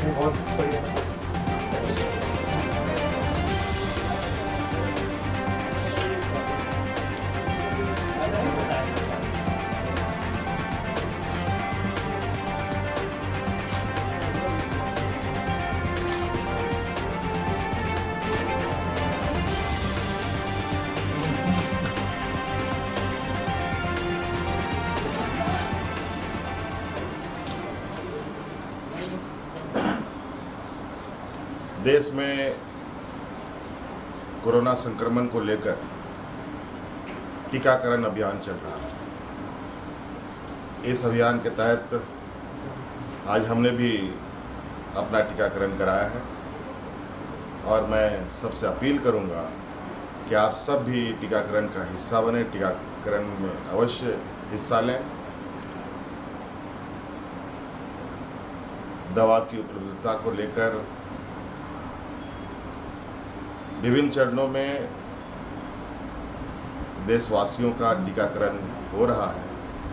बहुत बढ़िया। देश में कोरोना संक्रमण को लेकर टीकाकरण अभियान चल रहा है। इस अभियान के तहत आज हमने भी अपना टीकाकरण कराया है और मैं सबसे अपील करूंगा कि आप सब भी टीकाकरण का हिस्सा बने, टीकाकरण में अवश्य हिस्सा लें। दवा की उपलब्धता को लेकर विभिन्न चरणों में देशवासियों का टीकाकरण हो रहा है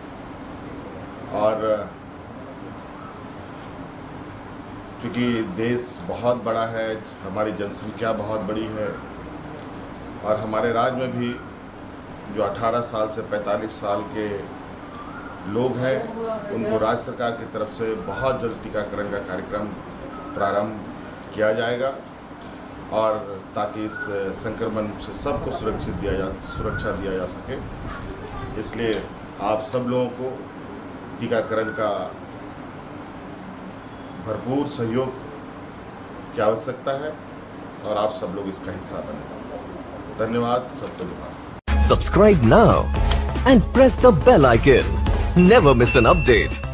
और चूँकि देश बहुत बड़ा है, हमारी जनसंख्या बहुत बड़ी है और हमारे राज्य में भी जो 18 साल से 45 साल के लोग हैं उनको राज्य सरकार की तरफ से बहुत जल्द टीकाकरण का कार्यक्रम प्रारंभ किया जाएगा और ताकि इस संक्रमण से सबको सुरक्षा दिया जा सके। इसलिए आप सब लोगों को टीकाकरण का भरपूर सहयोग की आवश्यकता है और आप सब लोग इसका हिस्सा बने। धन्यवाद, सबको जोहार। Subscribe now and press the bell icon. Never miss an update.